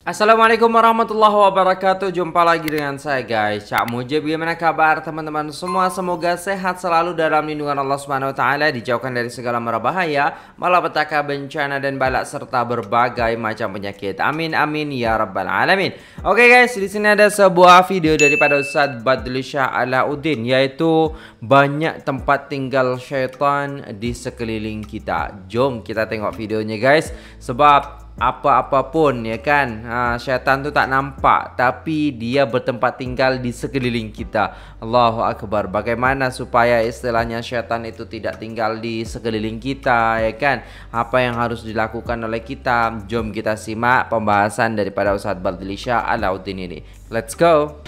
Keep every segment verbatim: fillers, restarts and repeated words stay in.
Assalamualaikum warahmatullahi wabarakatuh. Jumpa lagi dengan saya guys, Cak Mujib. Bagaimana kabar teman-teman semua? Semoga sehat selalu dalam lindungan Allah Subhanahu wa taala, dijauhkan dari segala mara bahaya, malapetaka, bencana dan balak serta berbagai macam penyakit. Amin amin ya rabbal alamin. Oke guys, di sini ada sebuah video daripada Ustaz Badlisyah Alauddin, yaitu banyak tempat tinggal syaitan di sekeliling kita. Jom kita tengok videonya guys. Sebab apa-apapun ya kan, ha, syaitan tu tak nampak, tapi dia bertempat tinggal di sekeliling kita. Allahu Akbar. Bagaimana supaya istilahnya syaitan itu tidak tinggal di sekeliling kita ya kan? Apa yang harus dilakukan oleh kita? Jom kita simak pembahasan daripada Ustaz Badlisyah Alauddin ini. Let's go.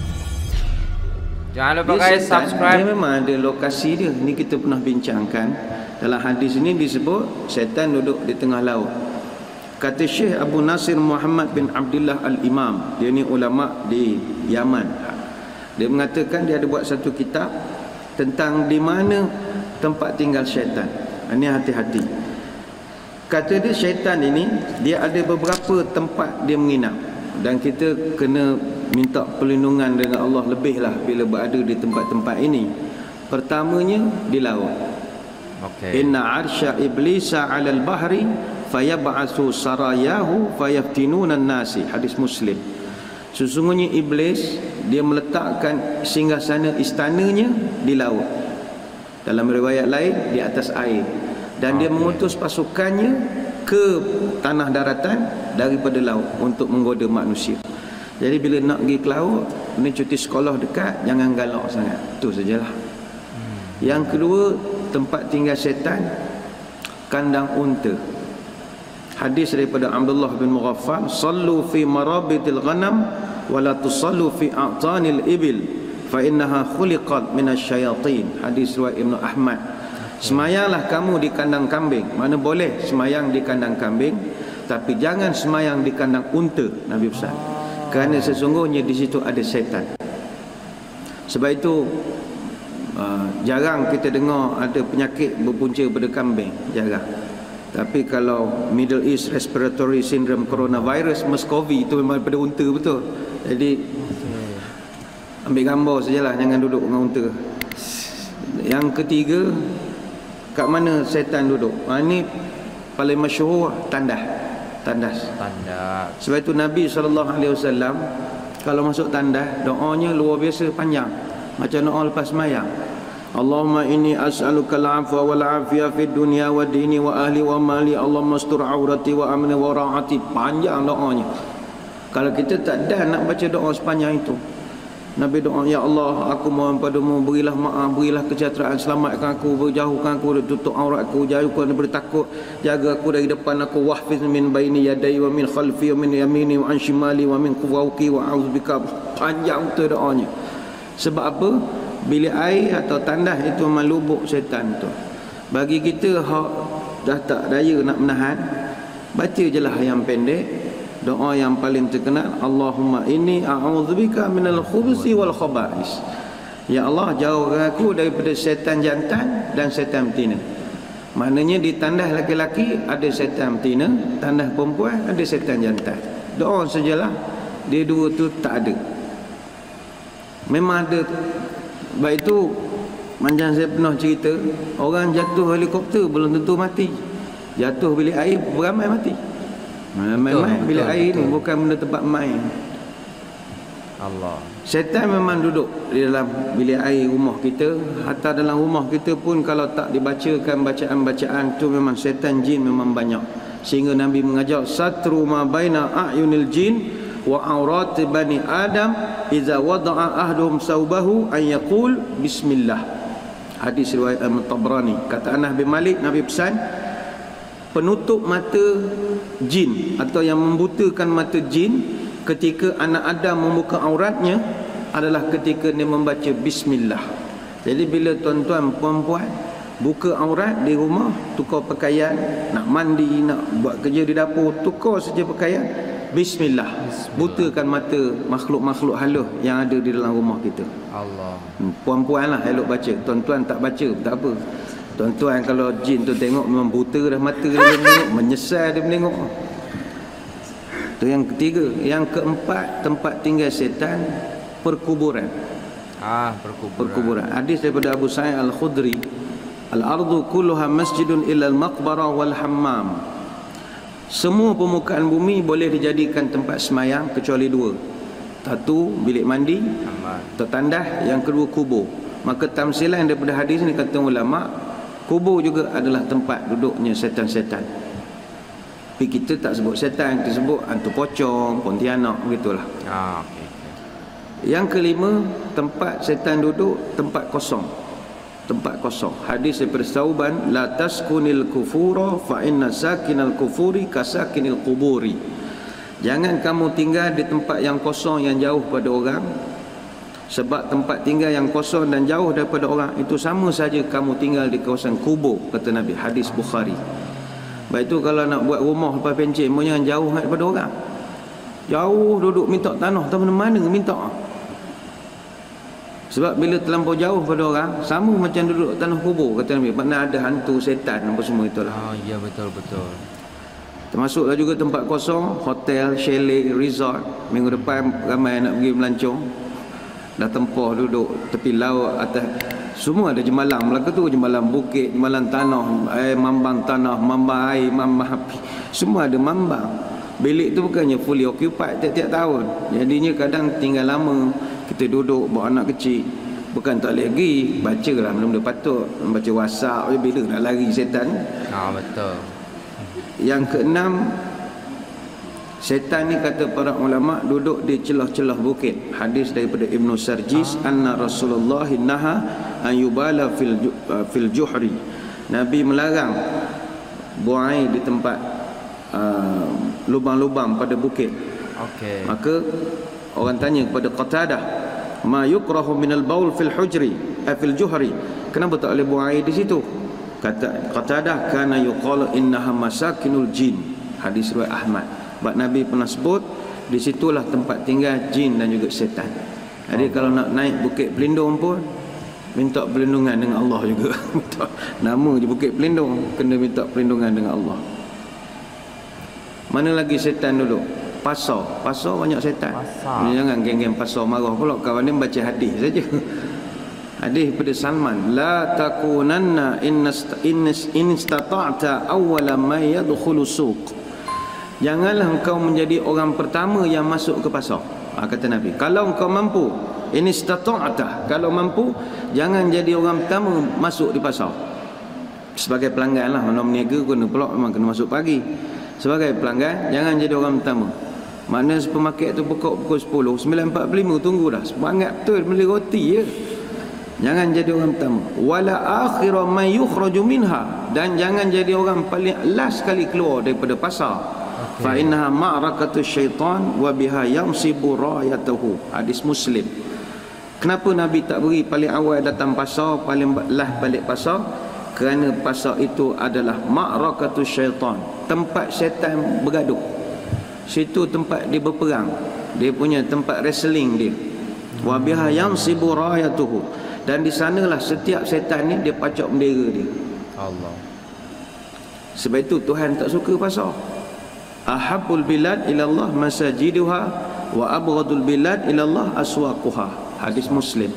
Jangan lupa dia guys setan, subscribe. Dia memang ada lokasi dia. Ini kita pernah bincangkan. Dalam hadis ini disebut syaitan duduk di tengah laut. Kata Syekh Abu Nasir Muhammad bin Abdullah Al-Imam, dia ni ulama di Yaman. Dia mengatakan dia ada buat satu kitab tentang di mana tempat tinggal syaitan. Ini hati-hati. Kata dia syaitan ini, dia ada beberapa tempat dia menginap. Dan kita kena minta perlindungan dengan Allah lebihlah bila berada di tempat-tempat ini. Pertamanya di laut. Okay. Inna arsya iblisa 'alal bahri fayab'atsu sarayahu fayaftinuna an-nasi. Hadis Muslim. Sesungguhnya iblis dia meletakkan singgasana istananya di laut. Dalam riwayat lain di atas air. Dan okay. dia mengutus pasukannya ke tanah daratan daripada laut untuk menggoda manusia. Jadi bila nak pergi ke laut, ni cuti sekolah dekat, jangan galak sangat. Itu sajalah. Hmm. Yang kedua, tempat tinggal syaitan kandang unta. Hadis daripada Abdullah bin Mughaffal, sallu fi marabitil ghanam wa la tusallu fi a'tanil ibil fa innaha khuliqat minasyayatin. Hadis riwayat Ibnu Ahmad. Semayanglah kamu di kandang kambing. Mana boleh semayang di kandang kambing, tapi jangan semayang di kandang unta, Nabi pesan. Kerana sesungguhnya di situ ada syaitan. Sebab itu uh, jarang kita dengar ada penyakit berpunca pada kambing, jarang. Tapi kalau Middle East Respiratory Syndrome Coronavirus MERS-CoV itu memang daripada unta betul. Jadi ambil gambar sajalah, jangan duduk dengan unta. Yang ketiga, kat mana syaitan duduk? Ha, ini paling masyhur, tandas. Tandas. Tandas. Sebab itu Nabi sallallahu alaihi wasallam kalau masuk tandas, doanya luar biasa panjang. Macam doa lepas sembahyang. Allahumma inni as'aluka al-'afwa wal 'afiyah fid dunya wa dini wa ahli wa mali. Allahumma astur 'aurati wa amni wa ra'ati. Panjang doanya. Kalau kita tak dah nak baca doa sepanjang itu, Nabi doa, ya Allah, aku mohon padamu, berilah maaf, berilah kesejahteraan, selamatkan aku, berjauhkan aku, tutup auratku, jauhkan dari takut, jaga aku dari depan aku, wahfiz min baini yadai wa min khalfi wa min yamini wa an shimali wa min fawqi wa a'udzubika. Panjang tu doanya. Sebab apa? Bilik air atau tandas itu memang lubuk syaitan tu. Bagi kita hak dah tak daya nak menahan, baca je lah yang pendek. Doa yang paling terkenal, Allahumma inni a'udzubika minal khubuthi wal khaba'is. Ya Allah, jauhkan aku daripada syaitan jantan dan syaitan betina. Maknanya di tandas laki-laki ada syaitan betina, tandas perempuan ada syaitan jantan. Doa sajalah, dia dua tu tak ada. Memang ada. Sebab itu macam saya pernah cerita, orang jatuh helikopter belum tentu mati. Jatuh bilik air beramai mati. Main-main bilik air ni bukan benda tempat main. Allah. Syaitan memang duduk di dalam bilik air rumah kita. Hatta dalam rumah kita pun kalau tak dibacakan bacaan-bacaan tu, memang syaitan jin memang banyak. Sehingga Nabi mengajar satru ma baina a'yunil jin wa aurat bani adam iza wada'a ahduhum saubahu an yaqul bismillah. Hadis riwayat At-Tabrani. Kata Anas bin Malik, Nabi pesan, penutup mata jin atau yang membutakan mata jin ketika anak Adam membuka auratnya adalah ketika dia membaca bismillah. Jadi bila tuan-tuan perempuan buka aurat di rumah, tukar pakaian, nak mandi, nak buat kerja di dapur, tukar saja pakaian, bismillah. Bismillah. Butakan mata makhluk-makhluk halus yang ada di dalam rumah kita. Allah. Puan-puan lah elok baca, tuan-tuan tak baca tak apa. Tuan-tuan kalau jin tu tengok memang buta dah mata dia, tengok menyesal dia menengok. Itu yang ketiga. Yang keempat, tempat tinggal setan perkuburan. Ah, perkuburan. Perkuburan. Hadis daripada Abu Sa'id Al-Khudri, al-ardu kulluha masjidun illa al-maqbarah wal hammam. Semua permukaan bumi boleh dijadikan tempat semayang kecuali dua. Satu, bilik mandi, atau tandas. Yang kedua, kubur. Maka tamsilan daripada hadis ni kata ulama, kubur juga adalah tempat duduknya setan-setan. Tapi kita tak sebut setan, kita sebut hantu pocong, pontianak, begitulah. Ah, okay. Yang kelima, tempat setan duduk, tempat kosong. Tempat kosong. Hadis daripada Sauban, la taskunil kufura fa inna sakinal kufuri kasakinil kuburi. Jangan kamu tinggal di tempat yang kosong, yang jauh pada orang. Sebab tempat tinggal yang kosong dan jauh daripada orang itu sama saja kamu tinggal di kawasan kubur, kata Nabi. Hadis Bukhari. Baik itu kalau nak buat rumah lepas pencet, mau jangan jauh daripada orang. Jauh duduk minta tanah, tak mana-mana minta. Sebab bila terlampau jauh pada orang, sama macam duduk tanah kubur, kata Nabi. Makna ada hantu, setan, apa semua itulah. Oh, ya betul-betul. Termasuklah juga tempat kosong, hotel, chalet, resort. Minggu depan ramai nak pergi melancong. Dah tempoh duduk tepi laut, atas. Semua ada jemalang. Melaka tu jemalang bukit, jemalang tanah, air, mambang tanah, mambang air, mambang api. Semua ada mambang. Bilik tu bukannya fully occupied tiap-tiap tahun. Jadinya kadang tinggal lama. Kita duduk bawa anak kecil, bukan tak boleh pergi, baca lah benda-benda patut. Baca WhatsApp, bila nak lari setan. Ah, betul. Yang keenam, setan ni kata para ulama duduk di celah-celah bukit. Hadis daripada Ibnu Sarjis, ah. anna Rasulullah naha an yubala fil uh, fil juhri. Nabi melarang buang air di tempat uh, lubang-lubang pada bukit. Okey. Maka orang tanya kepada Qatadah, ma yukrahu minal baul fil hujri, eh, fil juhri. Kenapa tak boleh buang air di situ? Kata Qatadah, kana yuqalu innaha masakinul jin. Hadis riwayat Ahmad. Sebab Nabi pernah sebut di situlah tempat tinggal jin dan juga setan. Jadi oh. kalau nak naik Bukit Pelindung pun minta perlindungan dengan Allah juga. Nama je Bukit Pelindung, kena minta perlindungan dengan Allah. Mana lagi setan dulu? Pasar. Pasar banyak setan. Pasar. Jangan geng-geng pasar marah pula. Kawan ni baca hadis saja. Hadis pada Salman, la takunanna in istata'ta awwala ma yadkhulu suq. Janganlah engkau menjadi orang pertama yang masuk ke pasar. Ha, kata Nabi, kalau engkau mampu, in istata'ta, kalau mampu, jangan jadi orang pertama masuk di pasar. Sebagai pelanggan lah, mana meniaga kena pula memang kena masuk pagi. Sebagai pelanggan, jangan jadi orang pertama. Mana supermarket tu buka pukul sepuluh, sembilan empat puluh lima tunggu dah. Semangat betul beli roti je. Jangan jadi orang pertama. Wala akhira man yukhraju minha, dan jangan jadi orang paling last sekali keluar daripada pasar. Okay. Fa innaha ma'rakatu syaitan wa biha yamsibu rayatahu. Hadis Muslim. Kenapa Nabi tak beri paling awal datang pasar, paling last balik pasar? Kerana pasar itu adalah ma'rakatu syaitan, tempat syaitan bergaduh. Situ tempat dia berperang. Dia punya tempat wrestling dia. Wa biha yamsibu rayatuhu. Dan di sanalah setiap setan ni dia pacak bendera dia. Allah. Sebab itu Tuhan tak suka pasar. Ahabbul bilad ila Allah masajiduha wa abghadul bilad ila Allah aswaquha. Hadis Muslim.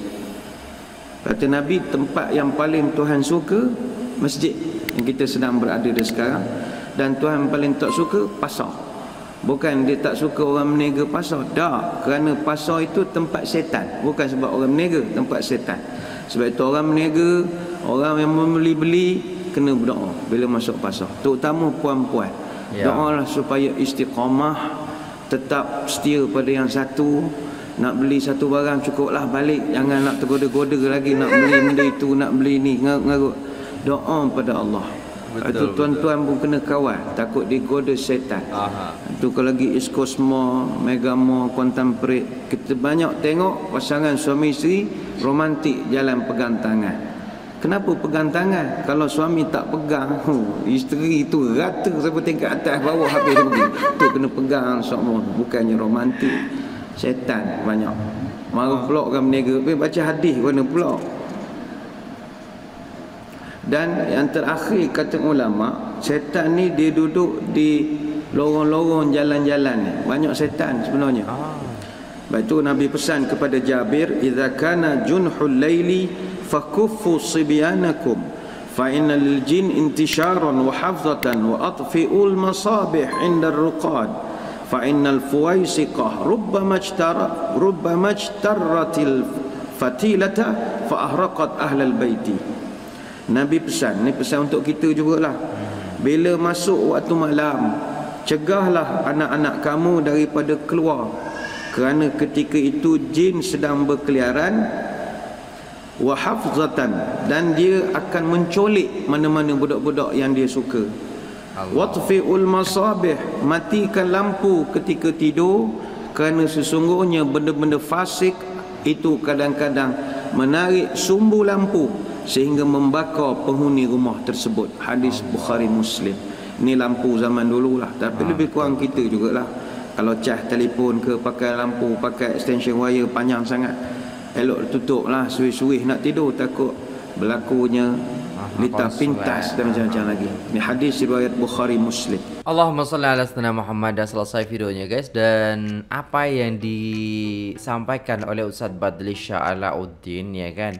Kata Nabi, tempat yang paling Tuhan suka masjid yang kita sedang berada di sekarang, dan Tuhan paling tak suka pasar. Bukan dia tak suka orang meniaga pasar, tak, kerana pasar itu tempat setan. Bukan sebab orang meniaga, tempat setan. Sebab itu orang meniaga, orang yang membeli-beli kena berdoa bila masuk pasar, terutama puan-puan. Ya. Doalah supaya istiqamah, tetap setia pada yang satu. Nak beli satu barang cukuplah balik, jangan nak tergoda-goda lagi nak beli benda itu, nak beli ni, ngarut-ngarut. Doa pada Allah. Itu tuan-tuan pun kena kawal, takut digoda setan. Aha. Itu kalau lagi East Coast Mall, Mega Mall, Kuantan Parade, kita banyak tengok pasangan suami isteri romantik jalan pegang tangan. Kenapa pegang tangan? Kalau suami tak pegang, huh, isteri itu rata sampai tingkat atas bawah habis dia pergi. Tu kena pegang semua, bukannya romantik. Setan banyak. Marah pula orang berniaga, baca hadis mana pula. Dan yang terakhir kata ulama, setan ni dia duduk di lorong-lorong jalan-jalan ni banyak setan sebenarnya. Ah. Lepas tu Nabi pesan kepada Jabir, idza kana junhul laili fakuffu sibyanakum fa innal jin intisharan wa hafzatan wa atfi'ul masabih 'inda ar-ruqad fa innal fuwaisiqah rubbama ijtara rubbama ijtaratil fatilata fa ahraqat ahlal baiti. Nabi pesan, ni pesan untuk kita jugalah. Bila masuk waktu malam, cegahlah anak-anak kamu daripada keluar, kerana ketika itu jin sedang berkeliaran, wa hafzatan, dan dia akan mencolik mana-mana budak-budak yang dia suka. Watfi'ul masabih, matikan lampu ketika tidur, kerana sesungguhnya benda-benda fasik itu kadang-kadang menarik sumbu lampu sehingga membakar penghuni rumah tersebut. Hadis Bukhari Muslim. Ini lampu zaman dulu lah, tapi lebih kurang kita jugalah. Kalau cah telefon ke, pakai lampu, pakai extension wire panjang sangat, elok tutup lah, suih-suih nak tidur, takut berlakunya lita pintas dan macam-macam lagi. Ini hadis riwayat Bukhari Muslim. Allahumma salli ala sayyidina Muhammad. Dah selesai videonya guys, dan apa yang disampaikan oleh Ustaz Badli Shah Alauddin ya kan,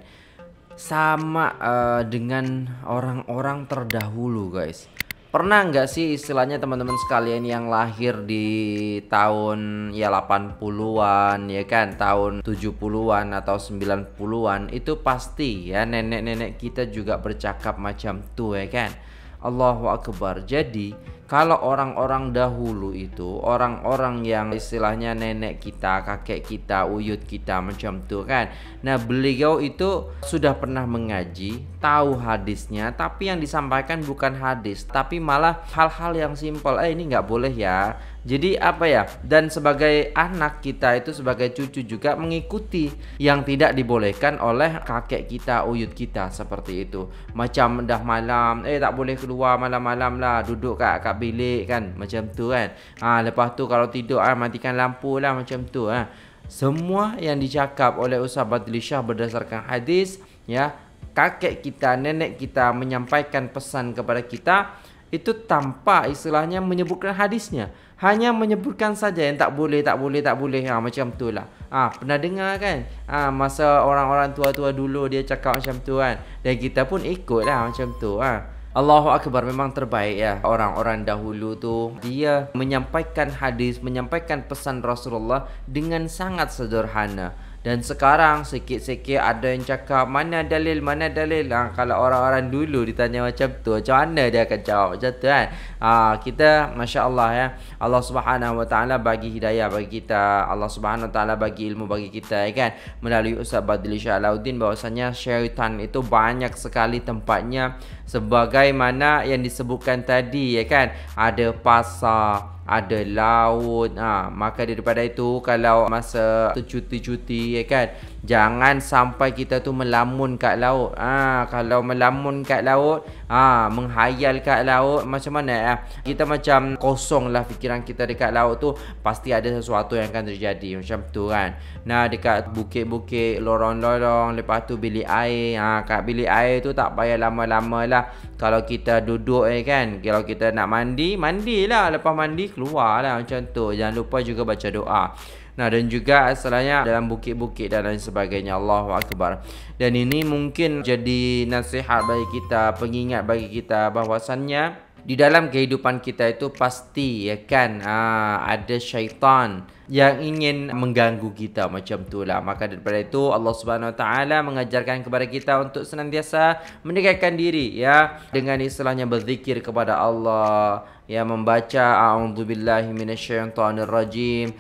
sama uh, dengan orang-orang terdahulu guys. Pernah nggak sih istilahnya teman-teman sekalian yang lahir di tahun ya delapan puluhan ya kan, tahun tujuh puluhan atau sembilan puluhan, itu pasti ya nenek-nenek kita juga bercakap macam tuh ya kan. Allahu Akbar. Jadi kalau orang-orang dahulu itu, orang-orang yang istilahnya nenek kita, kakek kita, uyut kita macam tuh kan, nah beliau itu sudah pernah mengaji, tahu hadisnya, tapi yang disampaikan bukan hadis, tapi malah hal-hal yang simpel. Eh ini nggak boleh ya. Jadi apa ya, dan sebagai anak kita itu, sebagai cucu juga mengikuti yang tidak dibolehkan oleh kakek kita, uyut kita, seperti itu. Macam dah malam, eh tak boleh keluar malam-malam lah, duduk kat, kat bilik kan, macam tu kan. Ha, lepas tu kalau tidur ah, matikan lampu lah, macam tu ha. Semua yang dicakap oleh Ustaz Badli Shah berdasarkan hadis ya, kakek kita, nenek kita menyampaikan pesan kepada kita itu tanpa istilahnya menyebutkan hadisnya, hanya menyebutkan saja yang tak boleh, tak boleh, tak boleh ha, macam tu lah. Ha, pernah dengar kan ha, masa orang-orang tua-tua dulu dia cakap macam tu kan, dan kita pun ikut lah macam tu ha. Allahu Akbar. Memang terbaik ya orang-orang dahulu tu, dia menyampaikan hadis, menyampaikan pesan Rasulullah dengan sangat sederhana. Dan sekarang sikit-sikit ada yang cakap mana dalil, mana dalil. Ha, kalau orang-orang dulu ditanya macam tu, macam mana dia akan jawab macam tu kan. Ha, kita Masya Allah ya, Allah Subhanahu Wa Taala bagi hidayah bagi kita, Allah Subhanahu Wa Taala bagi ilmu bagi kita ya kan, melalui Ustaz Badli Shah Alauddin, bahwasanya syaitan itu banyak sekali tempatnya, sebagaimana yang disebutkan tadi ya kan, ada pasar, ada laut. Ha, maka daripada itu kalau masa tu cuti-cuti ya kan, jangan sampai kita tu melamun kat laut. Ha, kalau melamun kat laut, ha, menghayal kat laut, macam mana ya? Kita macam kosong lah fikiran kita dekat laut tu, pasti ada sesuatu yang akan terjadi macam tu kan. Nah dekat bukit-bukit, lorong-lorong, lepas tu bilik air. Ha, kat bilik air tu tak payah lama-lama lah. Kalau kita duduk ya kan, kalau kita nak mandi, mandilah, lepas mandi keluar lah macam tu. Jangan lupa juga baca doa. Nah dan juga asalnya dalam bukit-bukit dan lain sebagainya. Allahu Akbar. Dan ini mungkin jadi nasihat bagi kita, pengingat bagi kita, bahwasannya di dalam kehidupan kita itu pasti ya kan ha, ada syaitan yang ingin mengganggu kita macam tu lah. Maka daripada itu Allah Subhanahu Wa Taala mengajarkan kepada kita untuk senantiasa mendekatkan diri ya, dengan istilahnya berzikir kepada Allah ya, membaca a'udzubillahi minasyaitonir rajim,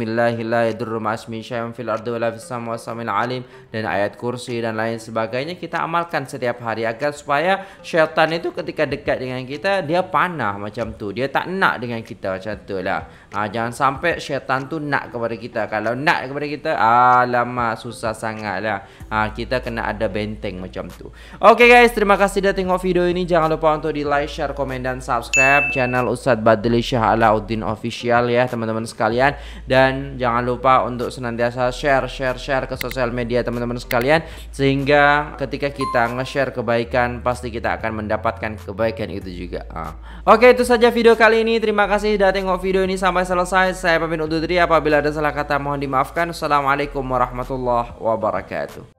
bismillahirrahmanirrahim, fil ardi wala fis samawati alim, dan ayat kursi dan lain sebagainya kita amalkan setiap hari, agar supaya syaitan itu ketika dekat dengan kita dia panah macam tu, dia tak nak dengan kita macam tu lah. Ha, jangan sampai syaitan tu nak kepada kita. Kalau nak kepada kita, alamak susah sangat lah. Ha, kita kena ada benteng macam tu. Okay guys, terima kasih dah tengok video ini. Jangan lupa untuk di like, share, komen dan subscribe channel channel Ustadz Badli Syah Alauddin Official ya teman-teman sekalian. Dan jangan lupa untuk senantiasa share share share ke sosial media teman-teman sekalian, sehingga ketika kita nge-share kebaikan pasti kita akan mendapatkan kebaikan itu juga. ah. Oke, itu saja video kali ini. Terima kasih sudah tengok video ini sampai selesai. Saya pamit undur diri, apabila ada salah kata mohon dimaafkan. Assalamualaikum warahmatullahi wabarakatuh.